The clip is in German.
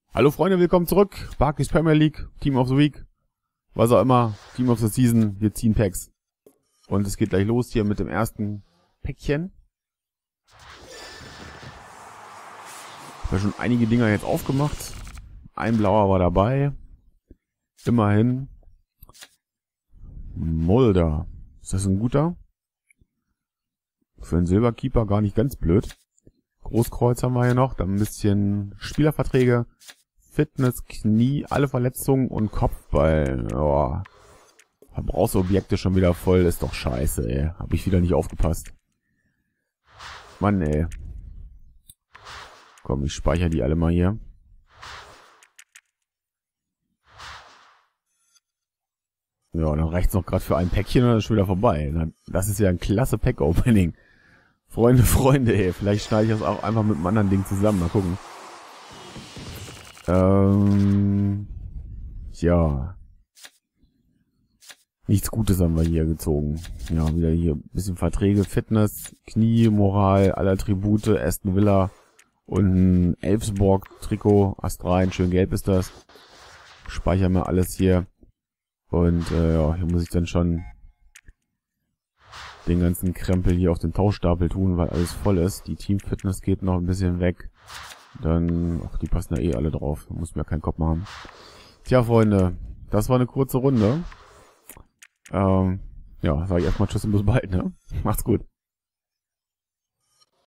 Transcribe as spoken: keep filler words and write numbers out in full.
Hallo Freunde, willkommen zurück. Barclays Premier League, Team of the Week, was auch immer, Team of the Season, wir ziehen Packs. Und es geht gleich los hier mit dem ersten Päckchen. Ich habe ja schon einige Dinger jetzt aufgemacht. Ein blauer war dabei. Immerhin. Mulder. Ist das ein guter? Für einen Silberkeeper gar nicht ganz blöd. Großkreuz haben wir hier noch. Dann ein bisschen Spielerverträge. Fitness, Knie, alle Verletzungen und Kopfball. Oh. Verbrauchsobjekte schon wieder voll. Ist doch scheiße, ey. Hab ich wieder nicht aufgepasst. Mann, ey. Komm, ich speichere die alle mal hier. Ja, dann reicht's noch gerade für ein Päckchen und dann ist schon wieder vorbei. Das ist ja ein klasse Pack-Opening. Freunde, Freunde, ey. Vielleicht schneide ich das auch einfach mit einem anderen Ding zusammen. Mal gucken. Ähm, ja. Nichts Gutes haben wir hier gezogen. Ja, wieder hier ein bisschen Verträge, Fitness, Knie, Moral, alle Attribute, Aston Villa und ein Elfsborg-Trikot, Astralen, schön gelb ist das. Speichern wir alles hier. Und äh, ja, hier muss ich dann schon den ganzen Krempel hier auf den Tauschstapel tun, weil alles voll ist. Die Team-Fitness geht noch ein bisschen weg. Dann, ach, die passen da eh alle drauf. Da muss mir keinen Kopf machen. Tja, Freunde, das war eine kurze Runde. Ähm, ja, sage ich erstmal Tschüss und bis bald, ne? Macht's gut.